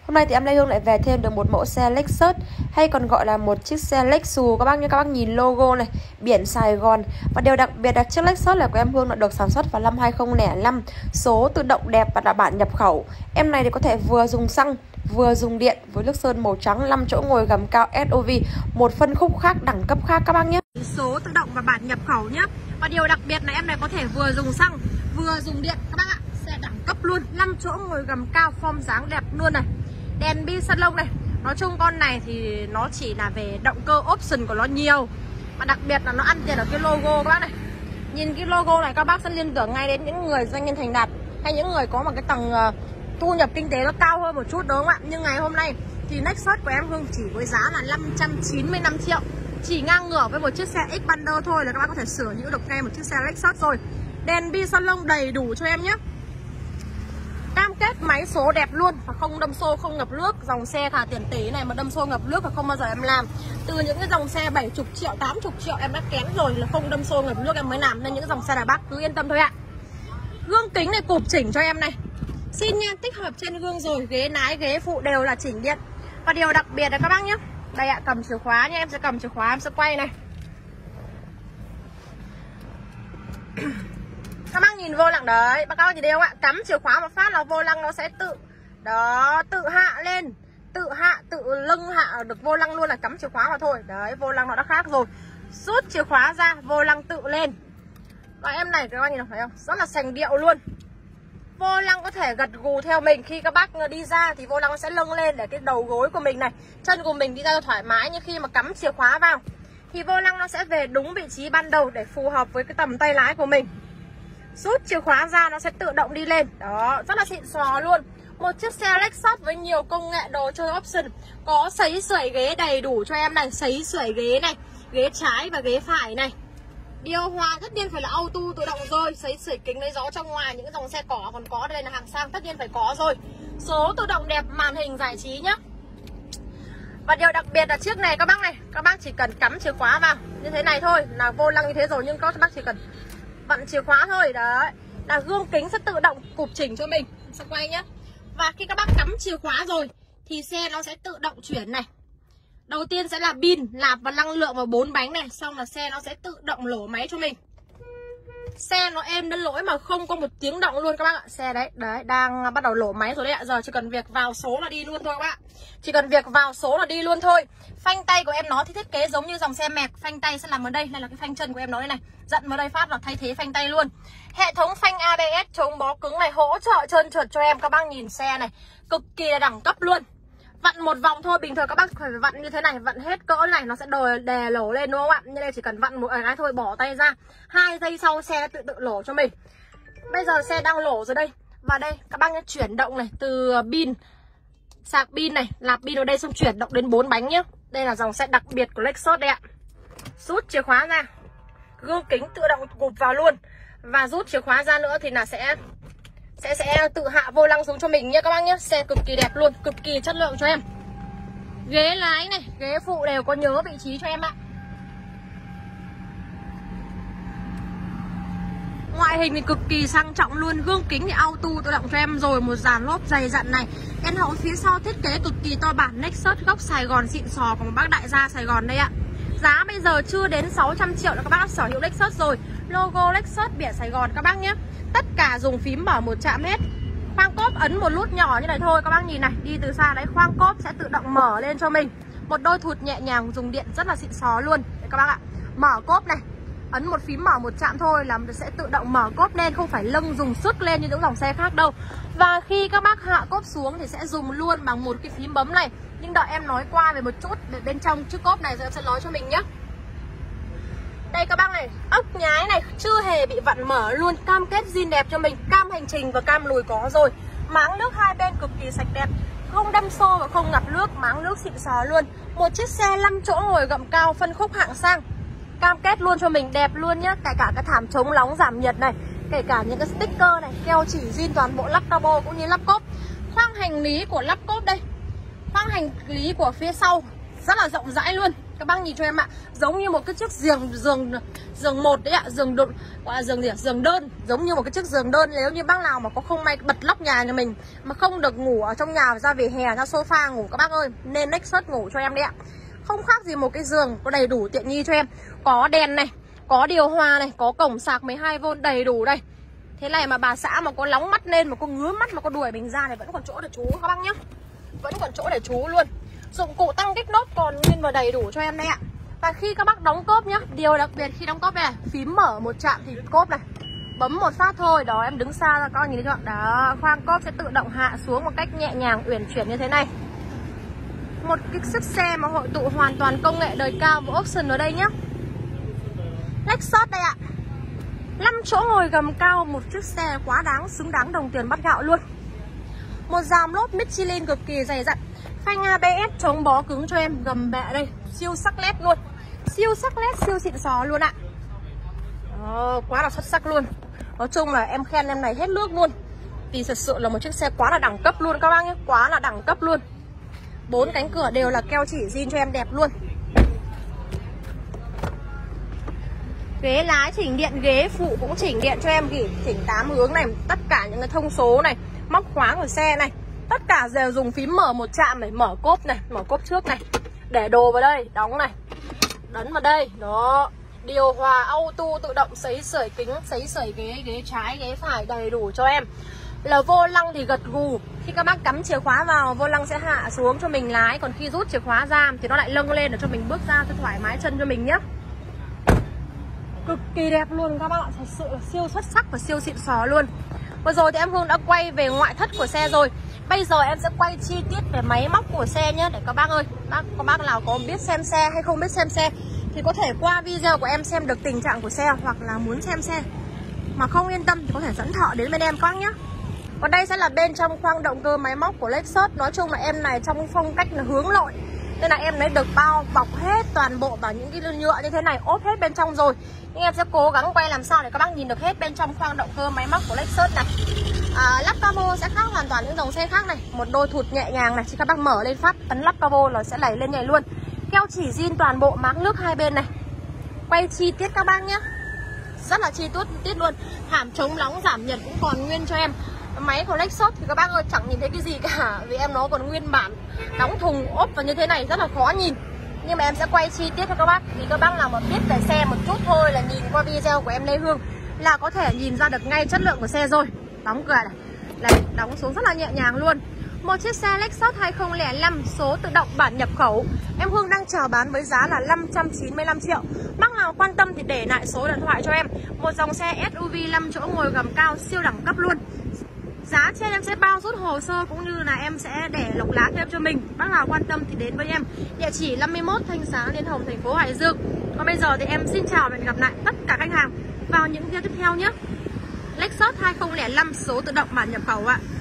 Hôm nay thì em Lê Hương lại về thêm được một mẫu xe Lexus, hay còn gọi là một chiếc xe Lexus các bác nhé. Các bác nhìn logo này, biển Sài Gòn. Và điều đặc biệt là chiếc Lexus này của em Hương là được sản xuất vào năm 2005, số tự động đẹp và là bản nhập khẩu. Em này thì có thể vừa dùng xăng vừa dùng điện, với nước sơn màu trắng, 5 chỗ ngồi gầm cao SUV, một phân khúc khác, đẳng cấp khác các bác nhé. Số tự động và bản nhập khẩu nhé. Và điều đặc biệt là em này có thể vừa dùng xăng vừa dùng điện các bác ạ. Xe đẳng cấp luôn, 5 chỗ ngồi gầm cao, form dáng đẹp luôn này. Đèn bi salon này. Nói chung con này thì nó chỉ là về động cơ, option của nó nhiều. Và đặc biệt là nó ăn tiền ở cái logo các bác này. Nhìn cái logo này các bác sẽ liên tưởng ngay đến những người doanh nhân thành đạt, hay những người có một cái tầng thu nhập kinh tế nó cao hơn một chút đúng không ạ? Nhưng ngày hôm nay thì Lexus của em Hương chỉ với giá là 595 triệu. Chỉ ngang ngửa với một chiếc xe Xpander thôi là các bác có thể sửa hữu được ngay một chiếc xe Lexus rồi. Đèn bi salon đầy đủ cho em nhé. Cam kết máy số đẹp luôn và không đâm xô, không ngập nước. Dòng xe thả tiền tỷ này mà đâm xô ngập nước là không bao giờ em làm. Từ những cái dòng xe 70 triệu, 80 triệu em đã kén rồi là không đâm xô ngập nước em mới làm. Nên những dòng xe này bác cứ yên tâm thôi ạ. Gương kính này cụp chỉnh cho em này, xin nha, tích hợp trên gương rồi. Ghế lái, ghế phụ đều là chỉnh điện. Và điều đặc biệt là các bác nhé, đây ạ, cầm chìa khóa nha. Em sẽ cầm chìa khóa, em sẽ quay này. Các bác nhìn vô lăng đấy, các bác nhìn thấy không ạ? Cắm chìa khóa một phát là vô lăng nó sẽ tự hạ lên, tự lưng hạ được vô lăng luôn, là cắm chìa khóa vào thôi. Đấy, vô lăng nó đã khác rồi. Rút chìa khóa ra, vô lăng tự lên. Và em này các bác nhìn thấy không? Rất là sành điệu luôn. Vô lăng có thể gật gù theo mình. Khi các bác đi ra thì vô lăng nó sẽ lưng lên để cái đầu gối của mình này, chân của mình đi ra thoải mái. Nhưng khi mà cắm chìa khóa vào thì vô lăng nó sẽ về đúng vị trí ban đầu để phù hợp với cái tầm tay lái của mình. Rút chìa khóa ra nó sẽ tự động đi lên. Đó, rất là xịn xò luôn. Một chiếc xe Lexus với nhiều công nghệ đồ chơi option. Có sấy sưởi ghế đầy đủ cho em này. Sấy sưởi ghế này, ghế trái và ghế phải này. Điều hòa tất nhiên phải là auto tự động rồi. Sấy sưởi kính lấy gió trong ngoài. Những dòng xe cỏ còn có, đây là hàng sang tất nhiên phải có rồi. Số tự động đẹp, màn hình giải trí nhá. Và điều đặc biệt là chiếc này các bác này, các bác chỉ cần cắm chìa khóa vào như thế này thôi là vô lăng như thế rồi. Nhưng các bác chỉ cần vặn chìa khóa thôi. Đấy, là gương kính sẽ tự động cụp chỉnh cho mình. Sẽ quay nhá. Và khi các bác cắm chìa khóa rồi thì xe nó sẽ tự động chuyển này. Đầu tiên sẽ là pin, nạp và năng lượng vào 4 bánh này. Xong là xe nó sẽ tự động lổ máy cho mình. Xe nó êm đến lỗi mà không có một tiếng động luôn các bác ạ. Xe đấy, đang bắt đầu lổ máy rồi đấy ạ. Giờ chỉ cần việc vào số là đi luôn thôi các bác. Chỉ cần việc vào số là đi luôn thôi. Phanh tay của em nó thì thiết kế giống như dòng xe mẹc. Phanh tay sẽ nằm ở đây, đây là cái phanh chân của em nó đây này. Dặn vào đây phát là thay thế phanh tay luôn. Hệ thống phanh ABS chống bó cứng này, hỗ trợ trơn trượt cho em. Các bác nhìn xe này, cực kỳ là đẳng cấp luôn. Vặn một vòng thôi, bình thường các bác phải vặn như thế này, vặn hết cỡ này nó sẽ đè lổ lên đúng không ạ? Như đây chỉ cần vặn một cái thôi, bỏ tay ra, 2 giây sau xe tự lổ cho mình. Bây giờ xe đang lổ rồi đây. Và đây các bác nhé, chuyển động này, từ pin, sạc pin này, nạp pin vào đây xong chuyển động đến 4 bánh nhé. Đây là dòng xe đặc biệt của Lexus đây ạ. Rút chìa khóa ra, gương kính tự động cụp vào luôn. Và rút chìa khóa ra nữa thì là sẽ tự hạ vô lăng xuống cho mình nha các bác nhé. Xe cực kỳ đẹp luôn, cực kỳ chất lượng cho em. Ghế lái này, ghế phụ đều có nhớ vị trí cho em ạ. Ngoại hình thì cực kỳ sang trọng luôn. Gương kính thì auto tự động cho em rồi. Một dàn lốp dày dặn này. Đèn hậu phía sau thiết kế cực kỳ to bản. Lexus gốc Sài Gòn xịn sò của một bác đại gia Sài Gòn đây ạ. Giá bây giờ chưa đến 600 triệu là các bác đã sở hữu Lexus rồi. Logo Lexus biển Sài Gòn các bác nhé. Tất cả dùng phím mở một chạm hết. Khoang cốp ấn một nút nhỏ như này thôi. Các bác nhìn này, đi từ xa đấy, khoang cốp sẽ tự động mở lên cho mình. Một đôi thụt nhẹ nhàng, dùng điện rất là xịn xó luôn. Đấy các bác ạ. Mở cốp này, ấn một phím mở một chạm thôi là sẽ tự động mở cốp lên. Không phải lưng dùng sức lên như những dòng xe khác đâu. Và khi các bác hạ cốp xuống thì sẽ dùng luôn bằng một cái phím bấm này. Nhưng đợi em nói qua về một chút để bên trong chiếc cốp này rồi em sẽ nói cho mình nhé. Đây các bác này, ốc nhái này chưa hề bị vặn mở luôn. Cam kết zin đẹp cho mình. Cam hành trình và cam lùi có rồi. Máng nước hai bên cực kỳ sạch đẹp, không đâm xô và không ngập nước. Máng nước xịn sò luôn. Một chiếc xe 5 chỗ ngồi gầm cao, phân khúc hạng sang. Cam kết luôn cho mình đẹp luôn nhá. Kể cả cái thảm chống nóng giảm nhiệt này, kể cả những cái sticker này, keo chỉ zin toàn bộ, lắp cabo cũng như lắp cốp. Khoang hành lý của lắp cốp đây. Khoang hành lý của phía sau rất là rộng rãi luôn. Các bác nhìn cho em ạ, giống như một cái chiếc giường một đấy ạ, giường đột, gọi là giường gì ạ? Giường đơn, giống như một cái chiếc giường đơn. Nếu như bác nào mà có không may bật lóc nhà mình mà không được ngủ ở trong nhà, ra về hè ra sofa ngủ các bác ơi, nên Lexus ngủ cho em đấy ạ. Không khác gì một cái giường, có đầy đủ tiện nghi cho em. Có đèn này, có điều hòa này, có cổng sạc 12V đầy đủ đây. Thế này mà bà xã mà có nóng mắt lên, mà có ngứa mắt, mà có đuổi mình ra thì vẫn còn chỗ để trú các bác nhá. Vẫn còn chỗ để trú luôn. Dụng cụ tăng kích nốt còn nguyên và đầy đủ cho em đây ạ. Và khi các bác đóng cốp nhá, điều đặc biệt khi đóng cốp này, phím mở một chạm thì cốp này, bấm một phát thôi. Đó, em đứng xa ra các bác nhìn thấy chưa? Đó, khoang cốp sẽ tự động hạ xuống một cách nhẹ nhàng, uyển chuyển như thế này. Một cái chiếc xe mà hội tụ hoàn toàn công nghệ đời cao và option ở đây nhá. Lexus đây ạ. 5 chỗ ngồi gầm cao, một chiếc xe quá đáng, xứng đáng đồng tiền bắt gạo luôn. Một dàn lốp Michelin cực kỳ dày dặn, phanh ABS chống bó cứng cho em, gầm bẹ đây siêu sắc nét luôn, siêu sắc nét, siêu xịn sò luôn ạ. Quá là xuất sắc luôn. Nói chung là em khen em này hết nước luôn, vì thật sự là một chiếc xe quá là đẳng cấp luôn các bác nhé, quá là đẳng cấp luôn. 4 cánh cửa đều là keo chỉ zin cho em đẹp luôn. Ghế lái chỉnh điện, ghế phụ cũng chỉnh điện cho em, chỉnh 8 hướng này, tất cả những cái thông số này, móc khóa của xe này, tất cả đều dùng phím mở một chạm này, mở cốp này, mở cốp trước này, để đồ vào đây, đóng này, đấn vào đây, đó, điều hòa auto tự động, sấy sưởi kính, sấy sưởi ghế trái, ghế phải đầy đủ cho em. Là vô lăng thì gật gù, khi các bác cắm chìa khóa vào, vô lăng sẽ hạ xuống cho mình lái, còn khi rút chìa khóa ra thì nó lại lâng lên để cho mình bước ra cho thoải mái chân cho mình nhé. Cực kỳ đẹp luôn các bạn ạ, thật sự là siêu xuất sắc và siêu xịn sò luôn. Vừa rồi thì em Hương đã quay về ngoại thất của xe rồi. Bây giờ em sẽ quay chi tiết về máy móc của xe nhé. Để các bác ơi, các bác nào có biết xem xe hay không biết xem xe thì có thể qua video của em xem được tình trạng của xe, hoặc là muốn xem xe mà không yên tâm thì có thể dẫn thợ đến bên em các bác nhé. Còn đây sẽ là bên trong khoang động cơ máy móc của Lexus. Nói chung là em này trong phong cách là hướng nội, nên là em lấy được bao bọc hết toàn bộ bằng những cái nhựa như thế này, ốp hết bên trong rồi. Nhưng em sẽ cố gắng quay làm sao để các bác nhìn được hết bên trong khoang động cơ máy móc của Lexus này. Lắp cabo sẽ khác hoàn toàn những dòng xe khác này. Một đôi thụt nhẹ nhàng này, khi các bác mở lên phát ấn lắp cabo là sẽ đẩy lên nhảy luôn. Keo chỉ zin toàn bộ, máng nước hai bên này. Quay chi tiết các bác nhé, rất là chi tiết luôn. Hàm chống nóng giảm nhiệt cũng còn nguyên cho em. Máy của Lexus thì các bác ơi chẳng nhìn thấy cái gì cả, vì em nó còn nguyên bản, đóng thùng ốp vào như thế này rất là khó nhìn. Nhưng mà em sẽ quay chi tiết cho các bác, vì các bác nào mà biết về xe một chút thôi là nhìn qua video của em Lê Hương là có thể nhìn ra được ngay chất lượng của xe rồi. Đóng cửa này, đây, đóng xuống rất là nhẹ nhàng luôn. Một chiếc xe Lexus 2005 số tự động bản nhập khẩu, em Hương đang chào bán với giá là 595 triệu. Bác nào quan tâm thì để lại số điện thoại cho em. Một dòng xe SUV 5 chỗ ngồi gầm cao siêu đẳng cấp luôn. Giá trên em sẽ bao rút hồ sơ cũng như là em sẽ để lọc lá thêm cho mình. Bác nào quan tâm thì đến với em. Địa chỉ 51 Thanh Sáng, Liên Hồng, thành phố Hải Dương. Còn bây giờ thì em xin chào và hẹn gặp lại tất cả khách hàng vào những video tiếp theo nhé. Lexus 2005 số tự động bản nhập khẩu ạ.